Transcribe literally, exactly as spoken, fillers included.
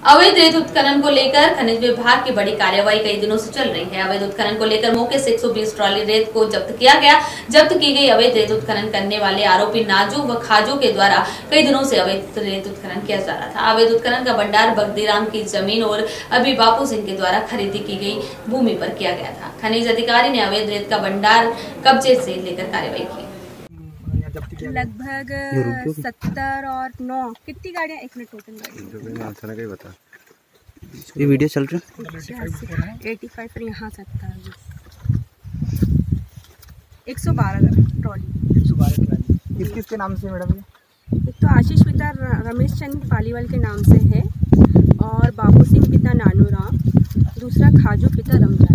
अवैध रेत उत्खनन को लेकर खनिज विभाग की बड़ी कार्यवाही कई दिनों से चल रही है। अवैध उत्खनन को लेकर मौके से एक सौ बीस ट्रॉली रेत को जब्त किया गया। जब्त की गई अवैध रेत उत्खनन करने वाले आरोपी नाजू व खाजू के द्वारा कई दिनों से अवैध रेत उत्खनन किया जा रहा था। अवैध उत्खनन का भंडार बगदीराम की जमीन और अभी बापू सिंह के द्वारा खरीदी की गई भूमि पर किया गया था। खनिज अधिकारी ने अवैध रेत का भंडार कब्जे से लेकर कार्रवाई की। लगभग सत्तर और नौ कितनी गाड़ियाँ एक में टोटल गाड़ी बता। ये वीडियो चल रहा है एटी फाइव पर यहाँ सत्तर एक सौ बारह ट्रॉली एक सौ बारह ट्रॉली किस किस के नाम से मैडम? एक तो आशीष पिता रमेश चंद पालीवाल के नाम से है और बाबू सिंह पिता नानू राम, दूसरा खाजू पिता रमजान।